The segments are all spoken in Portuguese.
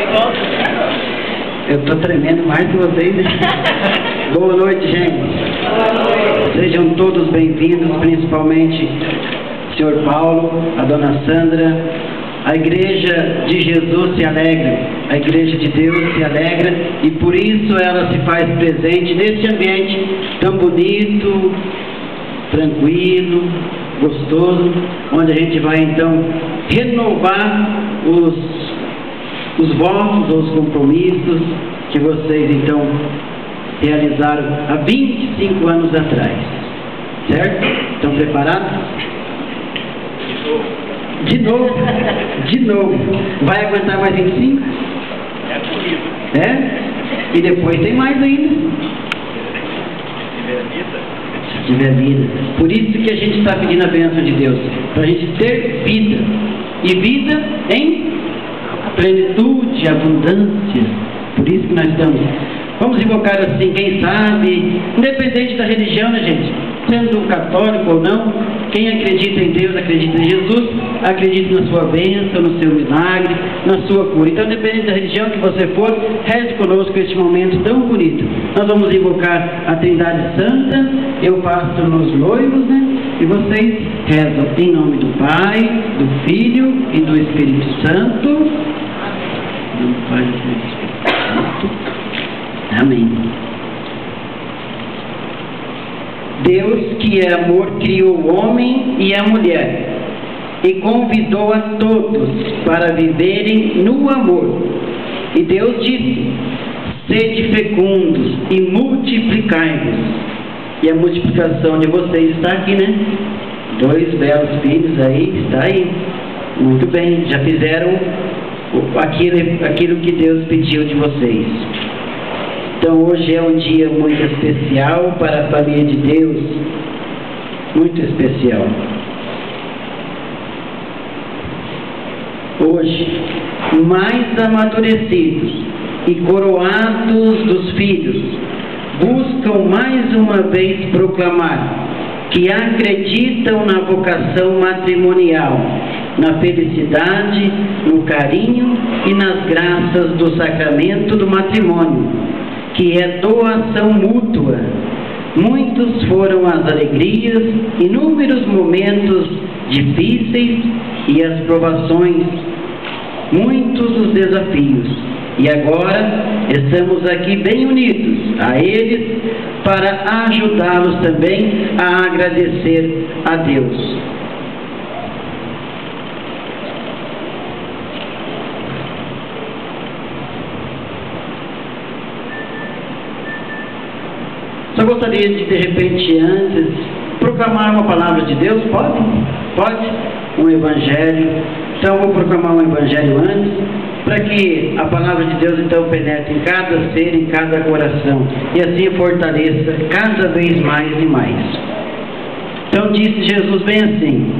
Eu estou tremendo mais que vocês. Boa noite, gente. Sejam todos bem-vindos, principalmente o senhor Paulo, a dona Sandra. A igreja de Jesus se alegra, a igreja de Deus se alegra, e por isso ela se faz presente neste ambiente tão bonito, tranquilo, gostoso, onde a gente vai então renovar os votos, os compromissos que vocês então realizaram há 25 anos atrás, certo? Estão preparados? De novo. Vai aguentar mais 25? É? E depois tem mais ainda. Se tiver vida. Por isso que a gente está pedindo a bênção de Deus, para a gente ter vida. E vida em plenitude, abundância. Por isso que nós estamos. Vamos invocar assim, quem sabe, independente da religião, né, gente? Sendo católico ou não, quem acredita em Deus, acredita em Jesus, acredita na sua bênção, no seu milagre, na sua cura. Então, independente da religião que você for, reze conosco este momento tão bonito. Nós vamos invocar a Trindade Santa, eu passo nos noivos, né? E vocês rezam em nome do Pai, do Filho e do Espírito Santo. Em nome do Pai, do Filho e do Espírito Santo. Amém. Deus, que é amor, criou o homem e a mulher e convidou a todos para viverem no amor. E Deus disse: sede fecundos e multiplicai-vos. E a multiplicação de vocês está aqui, né? 2 belos filhos aí, está aí. Muito bem, já fizeram aquilo que Deus pediu de vocês. Então hoje é um dia muito especial para a família de Deus, muito especial. Hoje, mais amadurecidos e coroados dos filhos, buscam mais uma vez proclamar que acreditam na vocação matrimonial, na felicidade, no carinho e nas graças do sacramento do matrimônio, que é doação mútua. Muitos foram as alegrias, inúmeros momentos difíceis e as provações, muitos os desafios. E agora estamos aqui bem unidos a eles para ajudá-los também a agradecer a Deus. Só gostaria de repente, antes, proclamar uma palavra de Deus. Pode? Pode? Um evangelho. Então, eu vou proclamar um evangelho antes, para que a palavra de Deus, então, penetre em cada ser, em cada coração, e assim fortaleça cada vez mais e mais. Então, disse Jesus bem assim: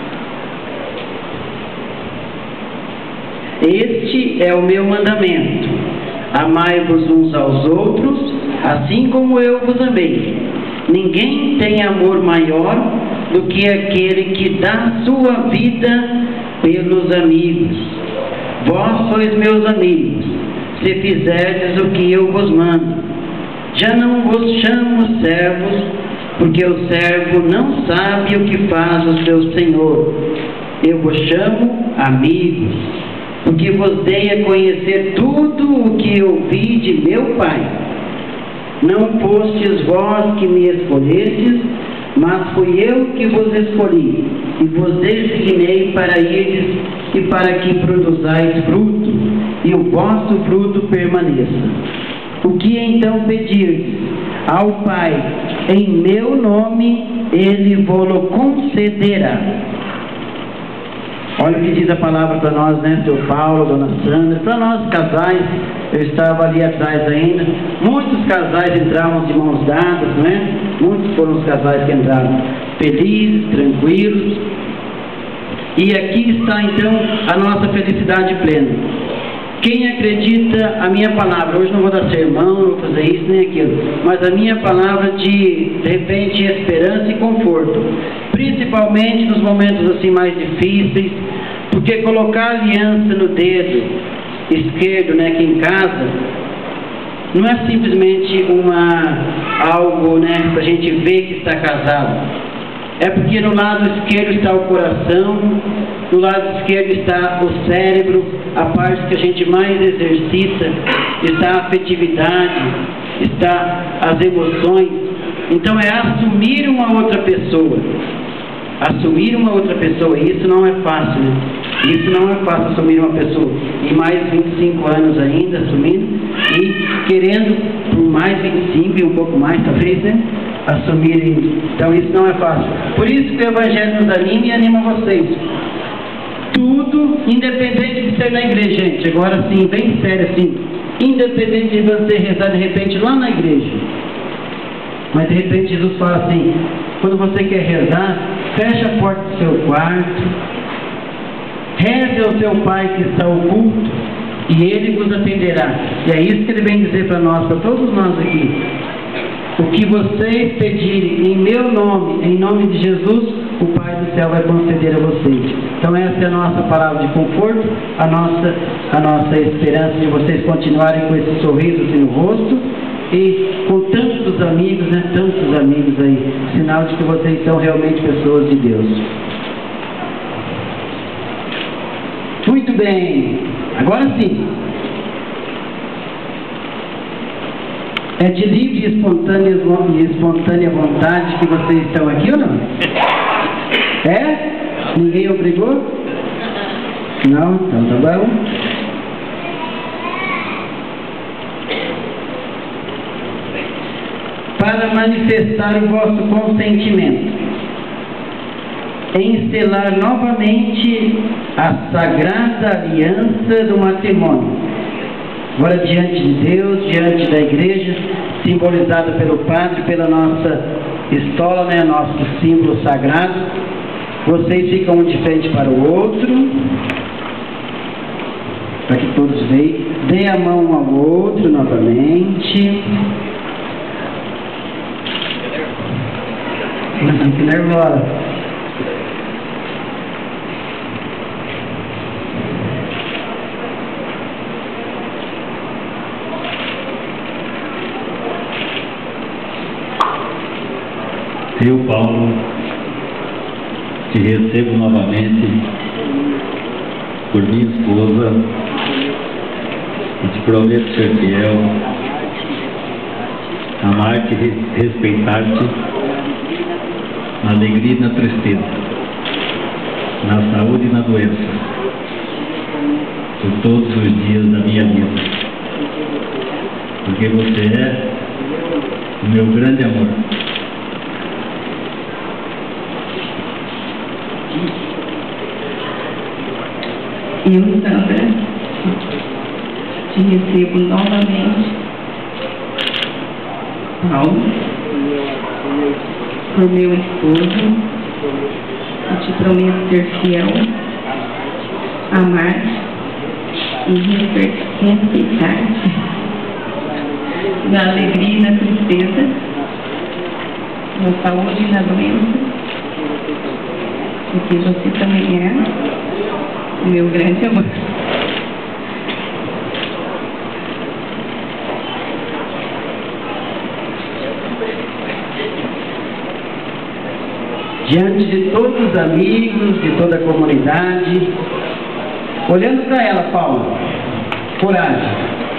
este é o meu mandamento, amai-vos uns aos outros, assim como eu vos amei. Ninguém tem amor maior do que aquele que dá sua vida pelos amigos. Vós sois meus amigos, se fizerdes o que eu vos mando. Já não vos chamo servos, porque o servo não sabe o que faz o seu senhor. Eu vos chamo amigos, porque vos dei a conhecer tudo o que ouvi de meu Pai. Não fostes vós que me escolhestes, mas fui eu que vos escolhi, e vos designei para irdes e para que produzais fruto, e o vosso fruto permaneça. O que então pedirdes ao Pai em meu nome, Ele vos concederá. Olha o que diz a palavra para nós, né, seu Paulo, dona Sandra, para nós casais. Eu estava ali atrás ainda, muitos casais entravam de mãos dadas, não é? Muitos foram os casais que entraram felizes, tranquilos. E aqui está então a nossa felicidade plena. Quem acredita a minha palavra, hoje não vou dar sermão, não vou fazer isso nem aquilo, mas a minha palavra de repente, esperança e conforto, principalmente nos momentos assim mais difíceis, porque colocar aliança no dedo esquerdo, né, aqui em casa, não é simplesmente algo, né, para a gente ver que está casado. É porque no lado esquerdo está o coração, no lado esquerdo está o cérebro, a parte que a gente mais exercita, está a afetividade, está as emoções. Então é assumir uma outra pessoa. Assumir uma outra pessoa, e isso não é fácil, né? Isso não é fácil, assumir uma pessoa. E mais 25 anos ainda assumindo, e querendo por mais 25 e um pouco mais, talvez, né? Assumirem. Então isso não é fácil. Por isso que o Evangelho nos anima e anima vocês. Tudo, independente de ser na igreja, gente, agora sim, bem sério assim, independente de você rezar de repente lá na igreja, mas de repente Jesus fala assim, quando você quer rezar, fecha a porta do seu quarto, reze ao teu Pai que está oculto, e Ele vos atenderá. E é isso que Ele vem dizer para nós, para todos nós aqui. O que vocês pedirem em meu nome, em nome de Jesus, o Pai do céu vai conceder a vocês. Então essa é a nossa palavra de conforto, a nossa esperança de vocês continuarem com esse sorriso assim no rosto, e com tantos amigos, né, tantos amigos aí, sinal de que vocês são realmente pessoas de Deus. Muito bem, agora sim. É de livre e espontânea vontade que vocês estão aqui ou não? É? Ninguém obrigou? Não? Então tá bom. Para manifestar o vosso consentimento em selar novamente a sagrada aliança do matrimônio. Agora, diante de Deus, diante da igreja, simbolizada pelo padre, pela nossa estola, né, nosso símbolo sagrado, vocês ficam um de frente para o outro, para que todos vejam. Dê a mão um ao outro novamente. Não fique nervosa. Eu, Paulo, te recebo novamente por minha esposa e te prometo ser fiel, amar-te e respeitar-te na alegria e na tristeza, na saúde e na doença, por todos os dias da minha vida, porque você é o meu grande amor. Eu, Sandra, te recebo novamente, Paulo, por meu esposo, e te prometo ser fiel, amar e respeitar-te na alegria e na tristeza, na saúde e na doença, porque você também é o meu grande amor. Diante de todos os amigos, de toda a comunidade, olhando para ela, Paulo, coragem.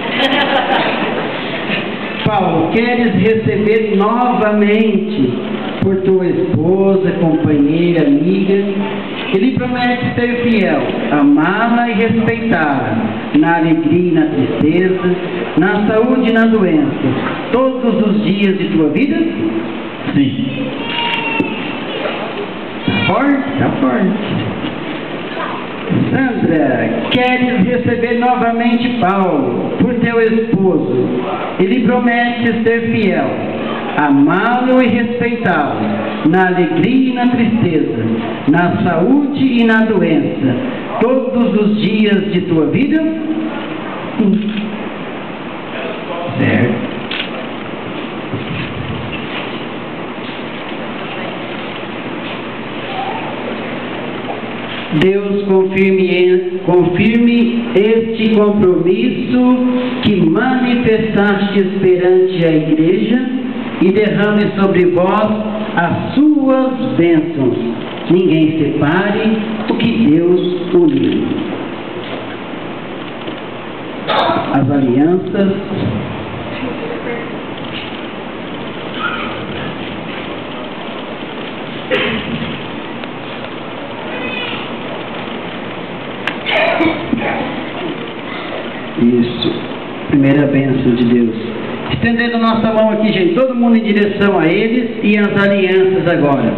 Paulo, queres receber novamente por tua esposa, companheira, amiga, que lhe promete ser fiel, amá-la e respeitá-la, na alegria e na tristeza, na saúde e na doença, todos os dias de tua vida? Sim. Tá forte? Tá forte. Sandra, queres receber novamente Paulo por teu esposo? Ele promete ser fiel, amá-lo e respeitá-lo, na alegria e na tristeza, na saúde e na doença, todos os dias de tua vida? Sim. Certo. Deus confia confirme este compromisso que manifestastes perante a igreja e derrame sobre vós as suas bênçãos. Ninguém separe o que Deus uniu. As alianças. Isso. Primeira bênção de Deus. Estendendo nossa mão aqui, gente, todo mundo em direção a eles e as alianças agora.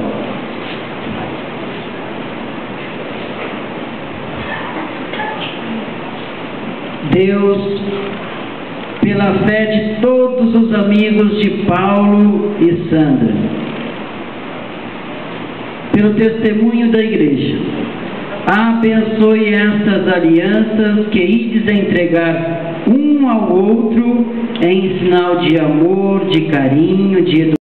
Deus, pela fé de todos os amigos de Paulo e Sandra, pelo testemunho da igreja, abençoe estas alianças que ides entregar um ao outro em sinal de amor, de carinho, de educação.